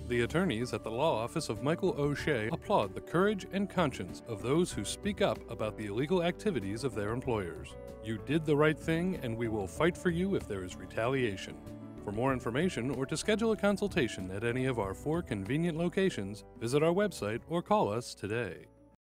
The attorneys at the law office of Michael O. Shea applaud the courage and conscience of those who speak up about the illegal activities of their employers. You did the right thing, and we will fight for you if there is retaliation. For more information or to schedule a consultation at any of our 4 convenient locations, visit our website or call us today.